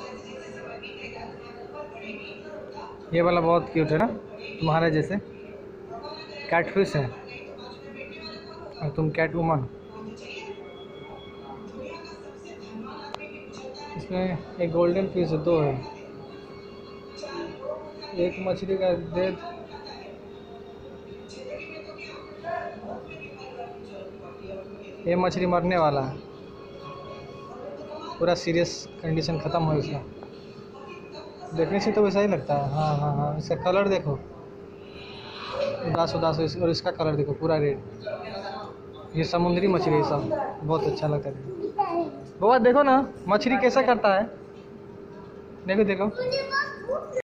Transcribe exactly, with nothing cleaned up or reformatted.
ये वाला बहुत क्यूट है ना, तुम्हारे जैसे। कैटफिश है और तुम कैट वुमन। इसमें एक गोल्डन फिश है, दो है। एक मछली का दे। ये मछली मरने वाला है, पूरा सीरियस कंडीशन ख़त्म हो इसका। देखने से तो वैसा ही लगता है। हाँ हाँ हाँ, इसका कलर देखो, उदास उदास, और इसका कलर देखो पूरा रेड। ये समुद्री मछली है सब, बहुत अच्छा लगता है। बाबा देखो ना मछली कैसा करता है, देखो देखो।